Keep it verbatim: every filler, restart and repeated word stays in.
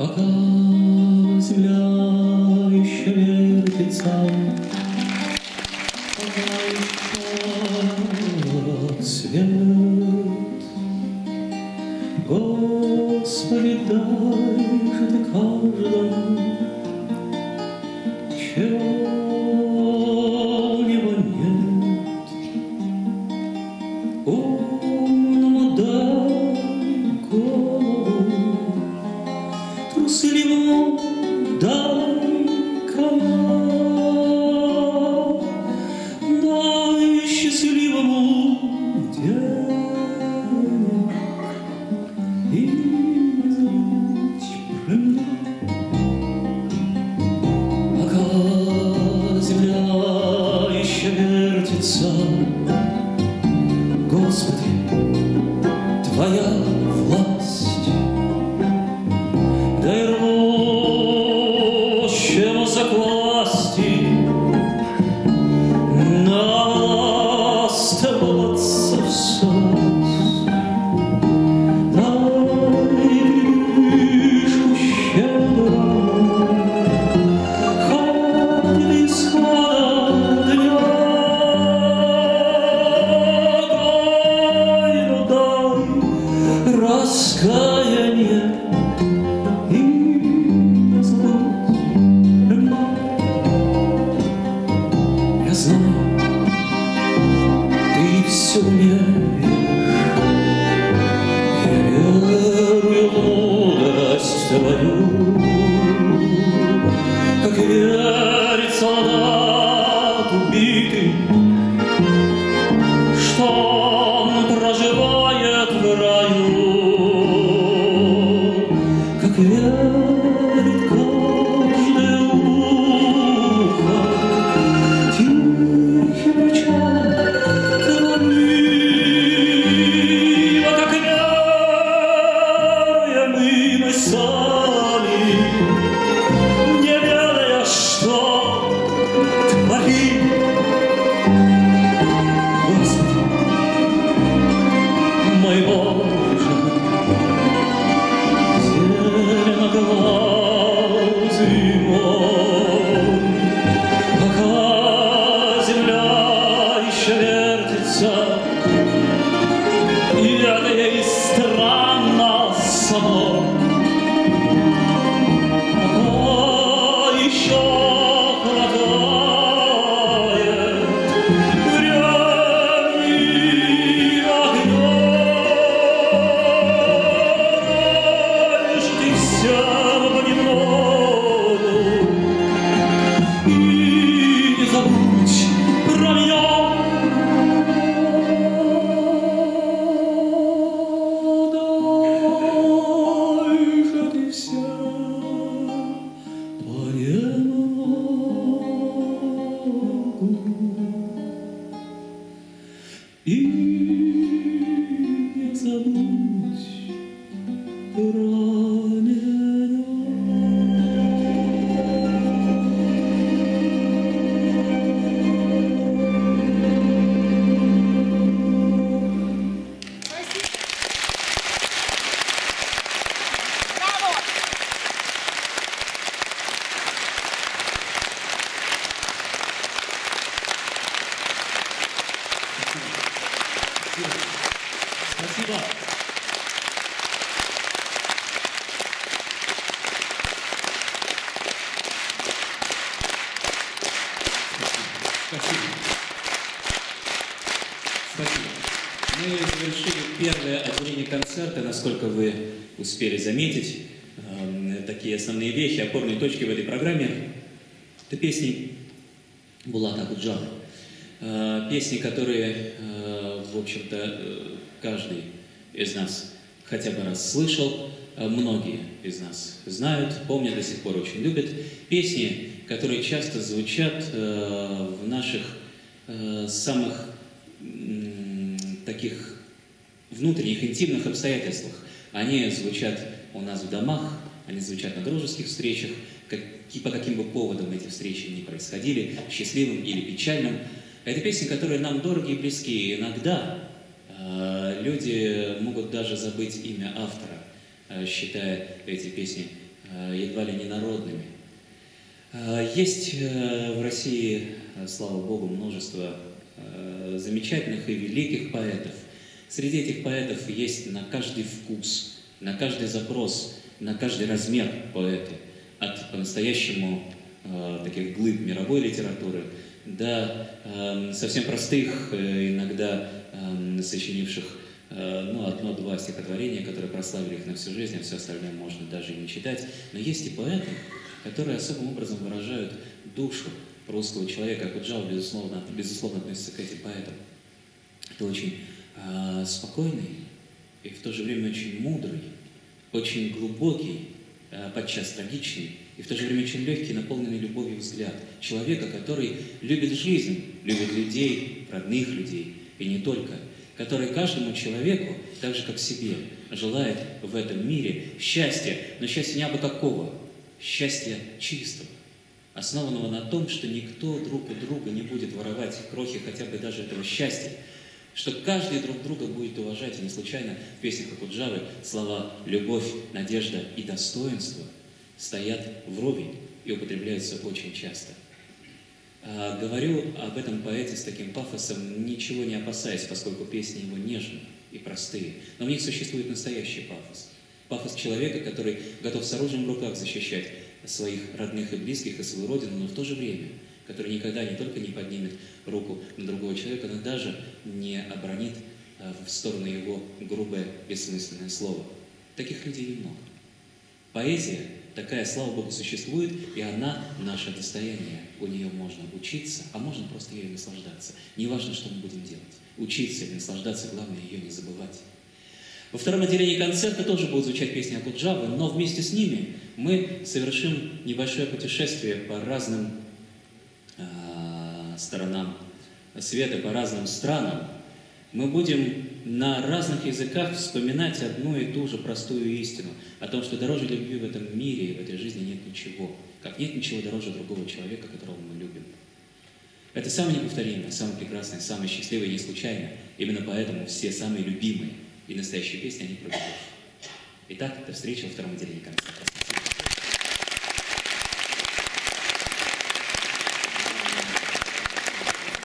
Пока земля еще вертится, пока еще свет, Господи, дай же ты каждому, чего него нет. Умному дай голову, трусливому дай коня, дай счастливому денег и не забудь про меня. Пока земля еще вертится, Господи, Твоя власть, дай рвущему заквасти наставаться в сад, дай лишь щедрому хоть исхода дня, дай, ну дай раскаяние и не забудь про меня. Я знаю, ты все умеешь, я верую в мудрость Твою, как верит солдат убитый, что он проживает в раю, как верит каждое ухо тихим речам Коломиева, как веруем и мы сами, не ведая, что творим. Господи, мой Боже, зеленоглазый мой, пока земля еще вертится, и это ей странно само, пока еще хватает времени огня, дай же ты всем понемногу и не забудь про меня. Дай же ты всем понемногу и не забудь про меня. Спасибо. Спасибо. Спасибо. Мы завершили первое отделение концерта, насколько вы успели заметить. Э, такие основные вехи, опорные точки в этой программе. Это песни Булата Акуджава. Э, песни, которые, э, в общем-то, э, каждый из нас хотя бы раз слышал, э, многие из нас знают, помнят, до сих пор очень любят. Песни, которые часто звучат э, в наших э, самых э, таких внутренних, интимных обстоятельствах. Они звучат у нас в домах, они звучат на дружеских встречах, как, по каким бы поводам эти встречи ни происходили, счастливым или печальным. Это песни, которые нам дороги и близки. Иногда э, люди могут даже забыть имя автора, э, считая эти песни едва ли не народными. Есть в России, слава Богу, множество замечательных и великих поэтов. Среди этих поэтов есть на каждый вкус, на каждый запрос, на каждый размер поэты. От по-настоящему таких глыб мировой литературы до совсем простых, иногда сочинивших ну, одно-два стихотворения, которые прославили их на всю жизнь, а все остальное можно даже и не читать. Но есть и поэты, которые особым образом выражают душу русского человека. Акуджава, безусловно, безусловно относится к этим поэтам. Это очень э, спокойный и в то же время очень мудрый, очень глубокий, э, подчас трагичный, и в то же время очень легкий, наполненный любовью взгляд. Человека, который любит жизнь, любит людей, родных людей, и не только. Который каждому человеку, так же как себе, желает в этом мире счастья, но счастья не абы какого, счастья чистого, основанного на том, что никто друг у друга не будет воровать крохи хотя бы даже этого счастья, что каждый друг друга будет уважать, и не случайно в песнях Акуджавы слова «любовь», «надежда» и «достоинство» стоят вровень и употребляются очень часто. А, говорю об этом поэте с таким пафосом, ничего не опасаясь, поскольку песни его нежные и простые, но в них существует настоящий пафос. Пафос человека, который готов с оружием в руках защищать своих родных и близких и свою родину, но в то же время, который никогда не только не поднимет руку на другого человека, но даже не обронит в сторону его грубое, бессмысленное слово. Таких людей немного. Поэзия такая, слава Богу, существует, и она наше достояние. У нее можно учиться, а можно просто ею наслаждаться. Неважно, что мы будем делать. Учиться и наслаждаться, главное, ее не забывать. Во втором отделении концерта тоже будут звучать песни Акуджавы, но вместе с ними мы совершим небольшое путешествие по разным э, сторонам света, по разным странам. Мы будем на разных языках вспоминать одну и ту же простую истину о том, что дороже любви в этом мире и в этой жизни нет ничего, как нет ничего дороже другого человека, которого мы любим. Это самое неповторимое, самое прекрасное, самое счастливое и не случайно. Именно поэтому все самые любимые и настоящие песни, они про любовь. Итак, до встречи во втором отделении концерта.